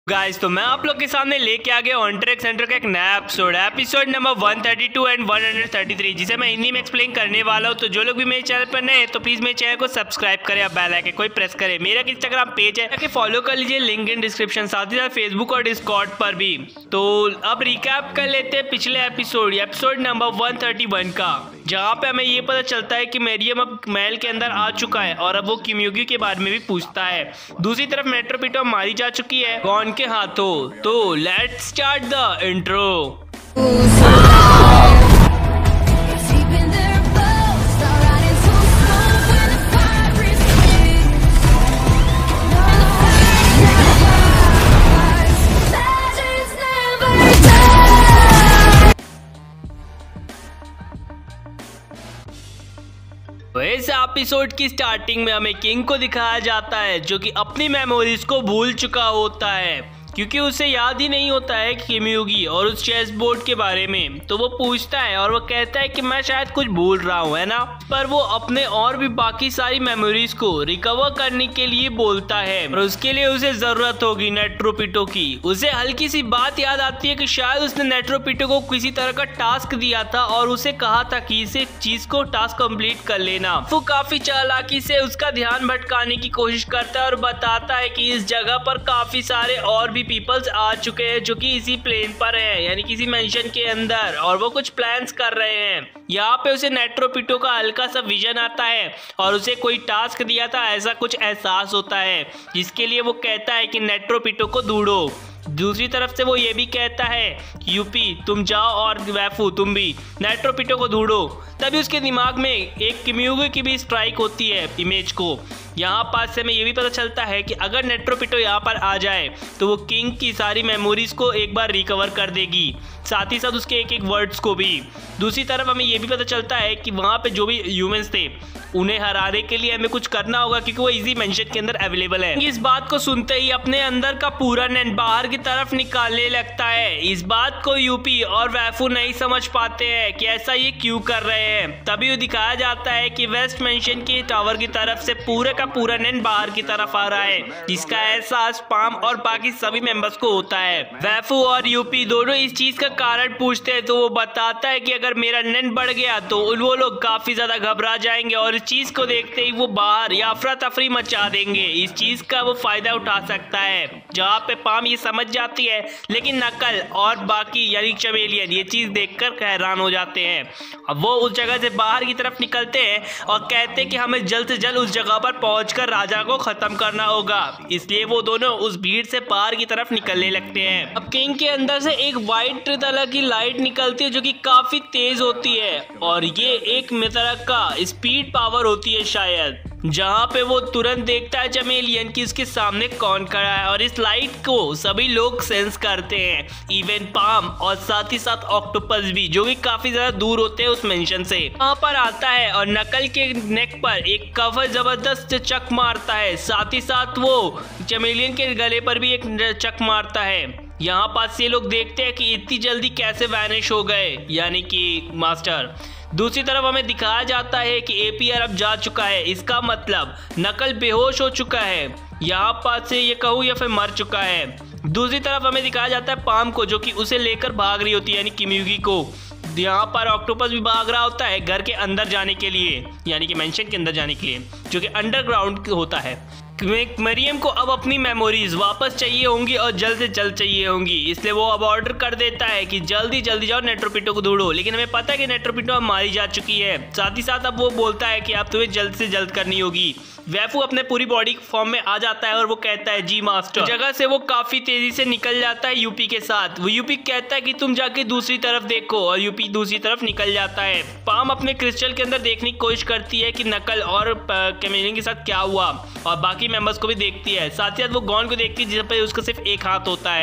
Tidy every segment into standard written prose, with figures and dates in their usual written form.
Guys तो मैं आप लोग के सामने लेके आ गया ऑन ट्रैक सेंटर का एक नया एपिसोड नंबर 132 एंड 133 जिसे मैं हिंदी में एक्सप्लेन करने वाला हूँ। तो जो लोग भी मेरे चैनल पर नए हैं तो प्लीज मेरे चैनल को सब्सक्राइब करें या बेल आइकन कोई प्रेस करें। मेरा इंस्टाग्राम पेज है कि फॉलो कर लीजिए, लिंक इन डिस्क्रिप्शन, साथ ही साथ फेसबुक और डिस्कॉर्ड पर भी। तो अब रिकैप कर लेते हैं पिछले एपिसोड नंबर 131 का, जहाँ पे हमें ये पता चलता है कि मेरियम अब महल के अंदर आ चुका है और अब वो किम्युगी के बारे में भी पूछता है। दूसरी तरफ नेट्रोपिटो मारी जा चुकी है गॉन के हाथों। तो लेट्स स्टार्ट द इंट्रो। तो इस एपिसोड की स्टार्टिंग में हमें किंग को दिखाया जाता है जो कि अपनी मेमोरीज को भूल चुका होता है क्योंकि उसे याद ही नहीं होता है किम्युगी और उस चेस बोर्ड के बारे में। तो वो पूछता है और वो कहता है कि मैं शायद कुछ भूल रहा हूँ, है ना। पर वो अपने और भी बाकी सारी मेमोरीज को रिकवर करने के लिए बोलता है और उसके लिए उसे जरूरत होगी नेट्रोपिटो की। उसे हल्की सी बात याद आती है कि शायद उसने नेट्रोपिटो को किसी तरह का टास्क दिया था और उसे कहा था कि इसे चीज को टास्क कंप्लीट कर लेना। वो काफी चालाकी से उसका ध्यान भटकाने की कोशिश करता है और बताता है कि इस जगह पर काफी सारे और भी पीपल्स आ चुके हैं जो कि इसी प्लेन पर है, यानी किसी मेंशन के अंदर, और वो कुछ प्लान्स कर रहे हैं। यहाँ पे उसे नेट्रोपिटो का हल्का सा विजन आता है और उसे कोई टास्क दिया था ऐसा कुछ एहसास होता है, जिसके लिए वो कहता है कि नेट्रोपिटो को ढूंढो। दूसरी तरफ से वो ये भी कहता है यूपी तुम जाओ और वैफू तुम भी नेट्रोपिटो को ढूंढो। तभी उसके दिमाग में एक किम्युगी की भी स्ट्राइक होती है इमेज को। यहाँ पास से हमें ये भी पता चलता है कि अगर नेट्रोपिटो यहाँ पर आ जाए तो वो किंग की सारी मेमोरीज को एक बार रिकवर कर देगी, साथ ही साथ उसके एक एक वर्ड्स को भी। दूसरी तरफ हमें ये भी पता चलता है कि वहाँ पे जो भी ह्यूमंस थे उन्हें हराने के लिए हमें कुछ करना होगा क्योंकि वो इजी मेंशन के अंदर अवेलेबल है। इस बात को सुनते ही अपने अंदर का पूरा नैन बाहर की तरफ निकालने लगता है। इस बात को यूपी और वैफू नहीं समझ पाते हैं कि ऐसा ये क्यों कर रहे हैं। तभी वो दिखाया जाता है कि वेस्ट मेंशन के टावर की तरफ से पूरे का पूरा नैन बाहर की तरफ आ रहा है, जिसका एहसास पाम और बाकी सभी मेंबर्स को होता है। वैफू और यूपी दोनों इस चीज का कारण पूछते हैं तो वो बताता है कि अगर मेरा नैन बढ़ गया तो वो लोग काफी ज्यादा घबरा जाएंगे और चीज को देखते ही वो बाहर या अफरा तफरी मचा देंगे। इस चीज का वो फायदा उठा सकता है, जहाँ पे पाम ये समझ जाती है, लेकिन नकल और बाकी यानी चमेलियन ये चीज देखकर हैरान हो जाते हैं। अब वो उस जगह से बाहर की तरफ निकलते हैं और कहते हैं कि हमें जल्द से जल्द उस जगह पर पहुंचकर राजा को खत्म करना होगा, इसलिए वो दोनों उस भीड़ से बाहर की तरफ निकलने लगते हैं। अब किंग के अंदर से एक वाइट तरह की लाइट निकलती है जो कि काफी तेज होती है और ये एक तरह का स्पीड पावर होती है शायद, जहाँ पे वो तुरंत देखता है चमेलियन की उसके सामने कौन खड़ा है और इस लाइट को सभी लोग सेंस करते हैं, इवन पाम और साथ ही साथ ऑक्टोपस भी, जो कि काफी ज्यादा दूर होते हैं उस मेंशन से। वहाँ पर आता है और नकल के नेक पर एक कवर जबरदस्त चक मारता है, साथ ही साथ वो चमेलियन के गले पर भी एक चक मारता है। यहाँ पास ये लोग देखते हैं कि इतनी जल्दी कैसे वैनिश हो गए, यानी कि मास्टर। दूसरी तरफ हमें दिखाया जाता है कि एपीआर अब जा चुका है, इसका मतलब नकल बेहोश हो चुका है, यहाँ पास से ये कहूँ या फिर मर चुका है। दूसरी तरफ हमें दिखाया जाता है पाम को जो कि उसे लेकर भाग रही होती है, यानी किम्युगी को। यहाँ पर ऑक्टोपस भी भाग रहा होता है घर के अंदर जाने के लिए, यानी कि मेंशन के अंदर जाने के लिए, जो कि अंडरग्राउंड होता है। मरियम को अब अपनी मेमोरीज वापस चाहिए होंगी और जल्द से जल्द चाहिए होंगी, इसलिए वो अब ऑर्डर कर देता है कि जल्दी जल्दी जाओ नेट्रोपिटो को ढूंढो। लेकिन हमें पता है कि नेट्रोपिटो अब मारी जा चुकी है। साथ ही साथ अब वो बोलता है कि आप तुम्हें जल्द से जल्द करनी होगी। वैफू अपने पूरी बॉडी फॉर्म में आ जाता है और वो कहता है जी मास्टर। जगह से वो काफी तेजी से निकल जाता है यूपी के साथ। वो यूपी कहता है कि तुम जाके दूसरी तरफ देखो और यूपी दूसरी तरफ निकल जाता है। पाम अपने क्रिस्टल के अंदर देखने की कोशिश करती है कि नकल और कैमेलियन के साथ क्या हुआ और बाकी मेंबर्स को भी देखती है। साथ ही साथ वो गॉन को देखती है जिस पर उसका सिर्फ एक हाथ होता है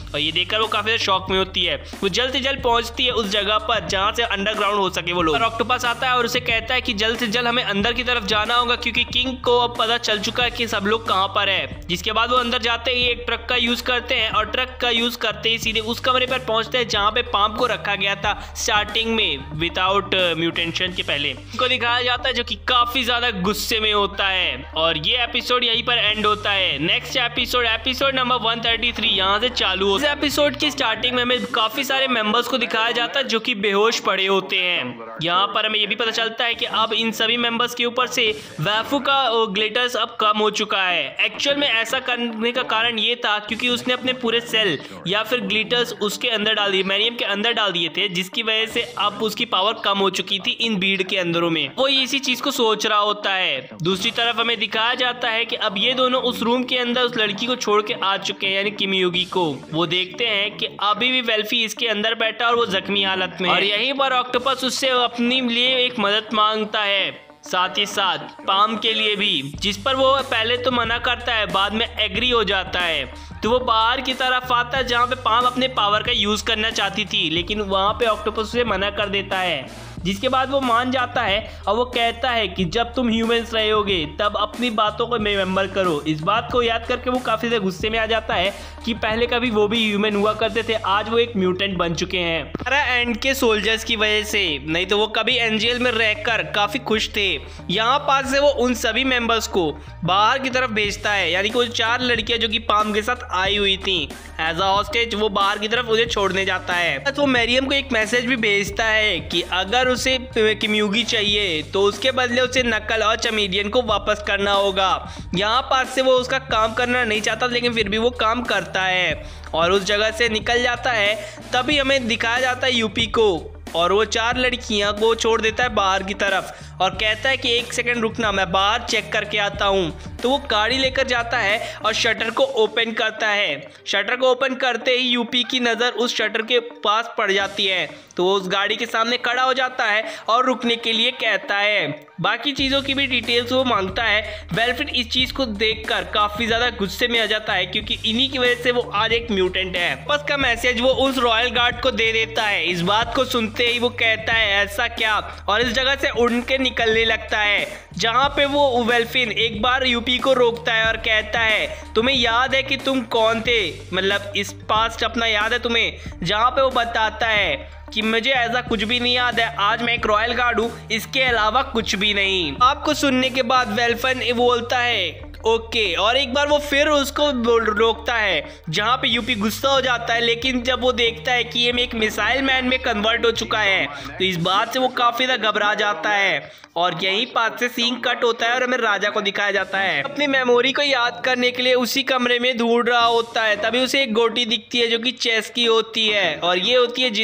और ये देखकर वो काफी शॉक में होती है। वो जल्द से जल्द पहुंचती है उस जगह पर जहां से अंडरग्राउंड हो सके वो लोग। और ऑक्टोपस आता है और उसे कहता है कि जल्द से जल्द हमें अंदर की तरफ जाना होगा क्योंकि किंग को अब पता चल चुका है कि सब लोग कहां पर है। जिसके बाद वो अंदर जाते ही एक ट्रक का यूज करते हैं और ट्रक का यूज करते ही सीधे उस कमरे पर पहुंचते हैं जहां पे पाम को रखा गया था स्टार्टिंग में विदाउट म्यूटेशन के पहले। को दिखाया जाता है जो कि काफी ज्यादा गुस्से में होता है और ये एपिसोड यहीं पर एंड होता है। नेक्स्ट एपिसोड नंबर 133 यहाँ से चालू होता है। इस एपिसोड की स्टार्टिंग में हमें काफी सारे मेंबर्स को दिखाया जाता है जो कि बेहोश पड़े होते हैं। यहाँ पर हमें ये भी पता चलता है कि अब इन सभी मेंबर्स के ऊपर से वैफू का ग्लिटर्स अब कम हो चुका है। एक्चुअल में ऐसा करने का कारण ये था क्योंकि उसने अपने पूरे सेल या फिर ग्लिटर्स उसके अंदर डाल दिए, मैरियम के अंदर डाल दिए थे, जिसकी वजह से अब उसकी पावर कम हो चुकी थी इन भीड़ के अंदरों में। वो इसी चीज को सोच रहा होता है। दूसरी तरफ हमें दिखाया जाता है कि अब ये दोनों उस रूम के अंदर उस लड़की को छोड़ के आ चुके हैं, यानी किमियोगी को। वो देखते हैं कि अभी भी वेल्फी इसके अंदर बैठा और वो जख्मी हालत में है। और यहीं पर ऑक्टोपस उससे अपने लिए एक मदद मांगता है, साथ ही साथ पाम के लिए भी, जिस पर वो पहले तो मना करता है, बाद में एग्री हो जाता है। तो वो बाहर की तरफ आता है जहाँ पे पाम अपने पावर का यूज करना चाहती थी, लेकिन वहाँ पे ऑक्टोपस उसे मना कर देता है। जिसके बाद वो मान जाता है और वो कहता है कि जब तुम ह्यूमंस रहोगे तब अपनी बातों को रिमेंबर करो। इस बात को याद करके वो काफी ज्यादा गुस्से में आ जाता है कि पहले कभी वो भी ह्यूमन हुआ करते थे, आज वो एक म्यूटेंट बन चुके हैं। सारा एंड के सोल्जर्स की वजह से, नहीं तो वो कभी एनजीएल में रहकर काफी खुश थे। यहाँ पास से वो उन सभी मेंबर्स को बाहर की तरफ भेजता है, यानी कि वो 4 लड़कियां जो कि पाम के साथ आई हुई थी एज अ हॉस्टेज, वो बाहर की तरफ उन्हें छोड़ने जाता है। तो वो मैरियम को एक मैसेज भी भेजता है कि अगर उसे किमियोगी चाहिए तो उसके बदले उसे नकल और चमेलियन को वापस करना होगा। यहाँ पास से वो उसका काम करना नहीं चाहता, लेकिन फिर भी वो काम करता है और उस जगह से निकल जाता है। तभी हमें दिखाया जाता है यूपी को और वो 4 लड़कियां को छोड़ देता है बाहर की तरफ और कहता है कि 1 सेकंड रुकना, मैं बाहर चेक करके आता हूँ। तो वो गाड़ी लेकर जाता है और शटर को ओपन करता है। शटर को ओपन करते ही यूपी की नज़र उस शटर के पास पड़ जाती है, तो वो उस गाड़ी के सामने खड़ा हो जाता है और रुकने के लिए कहता है। बाकी चीज़ों की भी डिटेल्स वो मांगता है। वेलफिट इस चीज़ को देखकर काफ़ी ज़्यादा गुस्से में आ जाता है क्योंकि इन्हीं की वजह से वो आज एक म्यूटेंट है। बस का मैसेज वो उस रॉयल गार्ड को दे देता है। इस बात को सुनते ही वो कहता है ऐसा क्या, और इस जगह से उड़ के निकलने लगता है, जहाँ पे वो वेल्फिन एक बार यूपी को रोकता है और कहता है तुम्हें याद है कि तुम कौन थे, मतलब इस पास्ट अपना याद है तुम्हें, जहाँ पे वो बताता है कि मुझे ऐसा कुछ भी नहीं याद है, आज मैं एक रॉयल गार्ड हूँ, इसके अलावा कुछ भी नहीं। आपको सुनने के बाद वेल्फिन बोलता है ओके, और एक बार वो फिर उसको रोकता है, जहाँ पे यूपी गुस्सा हो जाता है। लेकिन जब वो देखता है कि ये एक मिसाइल मैन में कन्वर्ट हो चुका है तो इस बात से वो काफी ज्यादा घबरा जाता है और यहीं पास से सीन कट होता है और हमें राजा को दिखाया जाता है अपनी मेमोरी को याद करने के लिए उसी कमरे में ढूंढ रहा होता है। तभी उसे एक गोटी दिखती है जो कि चेस की होती है और ये होती है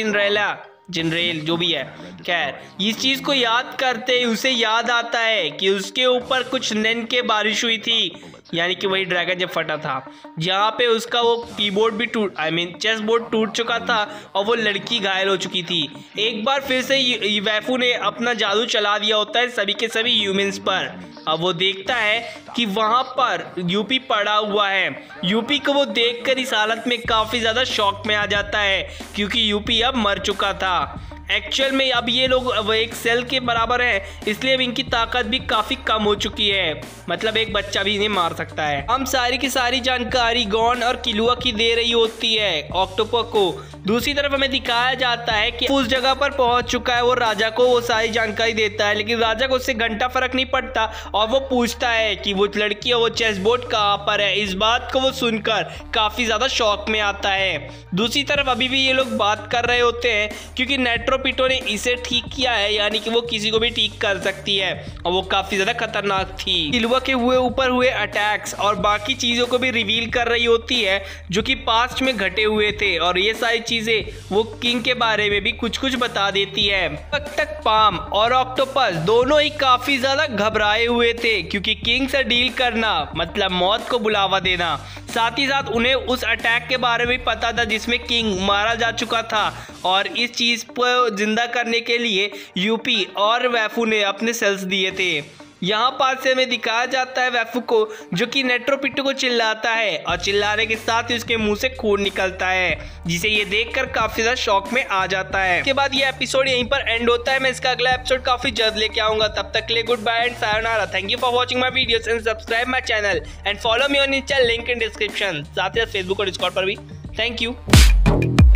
जिनरेल जो भी है। खैर, इस चीज को याद करते ही उसे याद आता है कि उसके ऊपर कुछ नैन के बारिश हुई थी, यानी कि वही ड्रैगन जब फटा था, जहाँ पे उसका वो कीबोर्ड भी चेस बोर्ड टूट चुका था और वो लड़की घायल हो चुकी थी। एक बार फिर से वैफू ने अपना जादू चला दिया होता है सभी के सभी ह्यूमंस पर। अब वो देखता है कि वहाँ पर यूपी पड़ा हुआ है। यूपी को वो देखकर इस हालत में काफ़ी ज़्यादा शॉक में आ जाता है क्योंकि यूपी अब मर चुका था। एक्चुअल में अब ये लोग एक सेल के बराबर है, इसलिए अब इनकी ताकत भी काफ़ी कम हो चुकी है, मतलब एक बच्चा भी इन्हें मार सकता है। हम सारी की सारी जानकारी गॉन और किलुआ की दे रही होती है ऑक्टोपस को। दूसरी तरफ हमें दिखाया जाता है कि उस जगह पर पहुंच चुका है वो राजा को वो सारी जानकारी देता है, लेकिन राजा को उससे घंटा फर्क नहीं पड़ता और वो पूछता है कि वो लड़की और वो चेस बोर्ड कहाँ पर है। इस बात को वो सुनकर काफ़ी ज़्यादा शॉक में आता है। दूसरी तरफ अभी भी ये लोग बात कर रहे होते हैं क्योंकि नेट्रोपिटो ने इसे ठीक किया है, यानी कि वो किसी को भी ठीक कर सकती है और वो काफ़ी ज़्यादा खतरनाक थी। किलुआ के ऊपर हुए अटैक्स और बाकी चीज़ों को भी रिवील कर रही होती है जो कि पास्ट में घटे हुए थे, और ये सारी चीज़ें वो किंग के बारे में भी कुछ कुछ बता देती है। तक पाम और ऑक्टोपस दोनों ही काफ़ी ज़्यादा घबराए हुए थे क्योंकि किंग से डील करना मतलब मौत को बुलावा देना। साथ ही साथ उन्हें उस अटैक के बारे में पता था जिसमें किंग मारा जा चुका था, और इस चीज़ को जिंदा करने के लिए यूपी और वैफू ने अपने सेल्स दिए थे। यहाँ पास से हमें दिखाया जाता है वैफू को, जो कि नेट्रोपिट्टू को चिल्लाता है और चिल्लाने के साथ ही उसके मुंह से खून निकलता है, जिसे ये देखकर काफी ज्यादा शॉक में आ जाता है। उसके बाद ये एपिसोड यहीं पर एंड होता है। मैं इसका अगला एपिसोड काफी जल्द लेके आऊंगा। तब तक के लिए good bye and sayonara. Thank you for watching my videos and subscribe my channel and follow me on Insta, link in description. साथ ही साथ फेसबुक और डिस्कॉर्ड पर भी। Thank you.